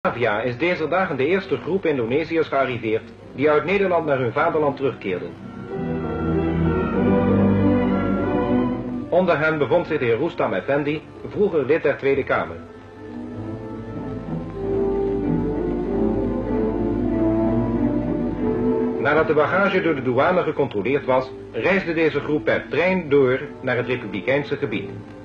Batavia is deze dagen de eerste groep Indonesiërs gearriveerd die uit Nederland naar hun vaderland terugkeerden. Onder hen bevond zich de heer Roestam Effendi, vroeger lid der Tweede Kamer. Nadat de bagage door de douane gecontroleerd was, reisde deze groep per trein door naar het Republikeinse gebied.